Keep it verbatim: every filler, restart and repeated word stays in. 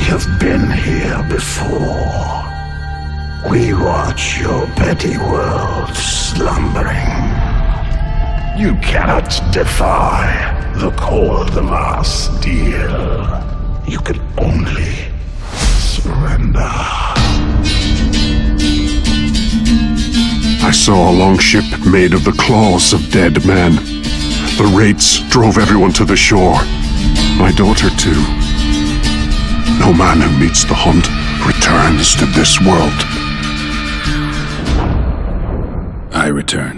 have been here before. We watch your petty world slumbering. You cannot defy the cold of our steel. You can only surrender. I saw a long ship made of the claws of dead men. The wraiths drove everyone to the shore. My daughter, too. No man who meets the hunt returns to this world. I return.